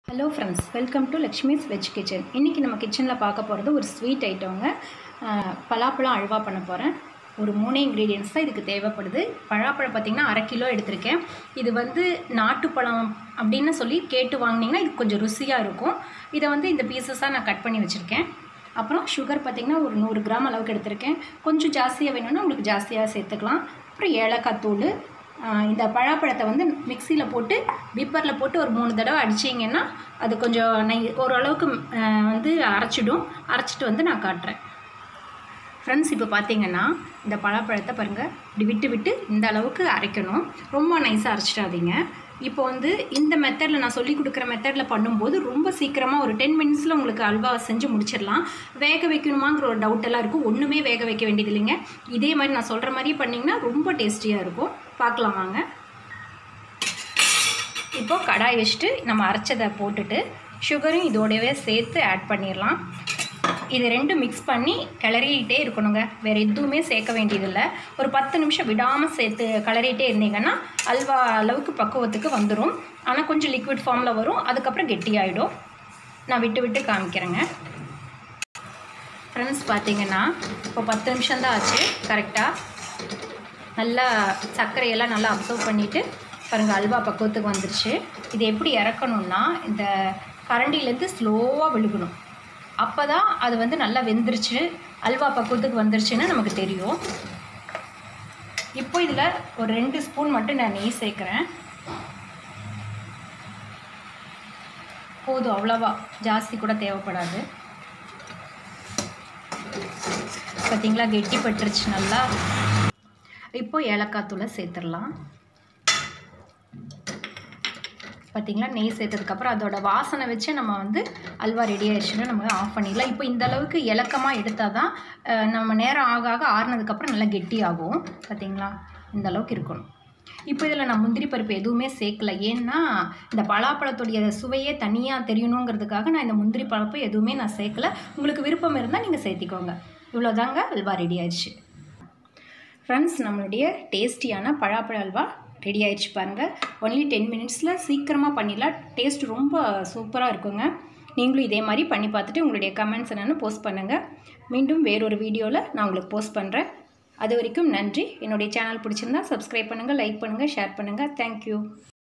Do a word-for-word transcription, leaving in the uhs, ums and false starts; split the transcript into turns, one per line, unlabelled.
Hello friends, welcome to Lakshmi's veg kitchen. இன்றைக்கி நம்ம கிச்சனில் பார்க்க போகிறது ஒரு ஸ்வீட் ஐட்டங்க. பலாப்பழம் அல்வா பண்ண போகிறேன். ஒரு மூணு இன்க்ரீடியன்ஸ் தான் இதுக்கு தேவைப்படுது. பலாப்பழம் பார்த்திங்கன்னா அரை கிலோ எடுத்திருக்கேன். இது வந்து நாட்டுப்பழம் அப்படின்னு சொல்லி கேட்டு வாங்கினீங்கன்னா இது கொஞ்சம் ருசியாக இருக்கும். இதை வந்து இந்த பீசஸாக நான் கட் பண்ணி வச்சுருக்கேன். அப்புறம் சுகர் பார்த்திங்கன்னா ஒரு நூறு கிராம் அளவுக்கு எடுத்திருக்கேன். கொஞ்சம் ஜாஸ்தியாக வேணும்னா உங்களுக்கு ஜாஸ்தியாக சேர்த்துக்கலாம். அப்புறம் ஏலக்காய் தூள். இந்த பழாப்பழத்தை வந்து மிக்சியில் போட்டு விப்பரில் போட்டு ஒரு மூணு தடவை அடிச்சிங்கன்னா அது கொஞ்சம் நெய் ஓரளவுக்கு வந்து அரைச்சிடும். அரைச்சிட்டு வந்து நான் காட்டுறேன். ஃப்ரெண்ட்ஸ், இப்போ பார்த்தீங்கன்னா இந்த பழாப்பழத்தை பாருங்கள், இப்படி விட்டு விட்டு இந்த அளவுக்கு அரைக்கணும். ரொம்ப நைஸாக அரைச்சிடாதீங்க. இப்போ வந்து இந்த மெத்தடில் நான் சொல்லி கொடுக்குற மெத்தடில் பண்ணும்போது ரொம்ப சீக்கிரமாக ஒரு டென் மினிட்ஸில் உங்களுக்கு அல்வா செஞ்சு முடிச்சிடலாம். வேக வைக்கணுமாங்கிற ஒரு டவுட்டெல்லாம் இருக்கும். ஒன்றுமே வேக வைக்க வேண்டியது இல்லைங்க. இதே மாதிரி நான் சொல்கிற மாதிரியே பண்ணிங்கன்னா ரொம்ப டேஸ்டியாக இருக்கும். பார்க்கலாம் வாங்க. இப்போது கடாய் வச்சுட்டு நம்ம அரைச்சதை போட்டுட்டு சுகரையும் இதோடவே சேர்த்து ஆட் பண்ணிடலாம். இது ரெண்டும் மிக்ஸ் பண்ணி கிளறிக்கிட்டே இருக்கணுங்க. வேறு எதுவுமே சேர்க்க வேண்டியதில்லை. ஒரு பத்து நிமிஷம் விடாமல் சேர்த்து கிளறிட்டே இருந்தீங்கன்னா அல்வா அளவுக்கு பக்குவத்துக்கு வந்துடும். ஆனால் கொஞ்சம் லிக்விட் ஃபார்மில் வரும். அதுக்கப்புறம் கெட்டியாகிடும். நான் விட்டு விட்டு காமிக்கிறேங்க. ஃப்ரெண்ட்ஸ், பார்த்தீங்கன்னா இப்போ பத்து நிமிஷம் தான் ஆச்சு. கரெக்டாக நல்லா சர்க்கரையெல்லாம் நல்லா அப்சர்வ் பண்ணிவிட்டு பாருங்கள், அல்வா பக்குவத்துக்கு வந்துருச்சு. இது எப்படி இறக்கணுன்னா இந்த கரண்டிலேருந்து ஸ்லோவாக விழுகணும். அப்போ தான் அது வந்து நல்லா வெந்துருச்சு, அல்வா பக்குவத்துக்கு வந்துருச்சுன்னு நமக்கு தெரியும். இப்போ இதில் ஒரு ரெண்டு ஸ்பூன் மட்டும் நான் நெய் சேர்க்குறேன். போதும், அவ்வளோவா ஜாஸ்தி கூட தேவைப்படாது. பார்த்தீங்களா, கெட்டி பட்டுருச்சு நல்லா. இப்போ ஏலக்காய் தூளை சேர்த்துடலாம். பார்த்திங்களா, நெய் சேர்த்ததுக்கப்புறம் அதோட வாசனை வச்சு நம்ம வந்து அல்வா ரெடி ஆயிடுச்சுன்னு நம்ம ஆஃப் பண்ணிடலாம். இப்போ இந்த அளவுக்கு இலக்கமாக எடுத்தால் தான் நம்ம நேரம் ஆக ஆக ஆறுனதுக்கப்புறம் நல்லா கெட்டி ஆகும். பார்த்திங்களா, இந்த அளவுக்கு இருக்கணும். இப்போ இதில் நான் முந்திரி பருப்பு எதுவுமே சேர்க்கல. ஏன்னா இந்த பலாப்பழத்துடைய சுவையே தனியாக தெரியணுங்கிறதுக்காக நான் இந்த முந்திரி பருப்பு எதுவுமே நான் சேர்க்கல. உங்களுக்கு விருப்பம் இருந்தால் நீங்கள் சேர்த்திக்கோங்க. இவ்வளோதாங்க, அல்வா ரெடி ஆயிடுச்சு. ஃப்ரெண்ட்ஸ், நம்மளுடைய டேஸ்டியான பலாப்பழ அல்வா ரெடி ஆயிடுச்சு பாருங்கள். ஒன்லி டென் மினிட்ஸில் சீக்கிரமாக பண்ணிடலாம். டேஸ்ட் ரொம்ப சூப்பராக இருக்குங்க. நீங்களும் இதே மாதிரி பண்ணி பார்த்துட்டு உங்களுடைய கமெண்ட்ஸ் என்னென்னு போஸ்ட் பண்ணுங்கள். மீண்டும் வேறொரு வீடியோவில் நான் உங்களுக்கு போஸ்ட் பண்ணுறேன். அது வரைக்கும் நன்றி. என்னுடைய சேனல் பிடிச்சிருந்தா சப்ஸ்கிரைப் பண்ணுங்கள், லைக் பண்ணுங்கள், ஷேர் பண்ணுங்கள். தேங்க்யூ.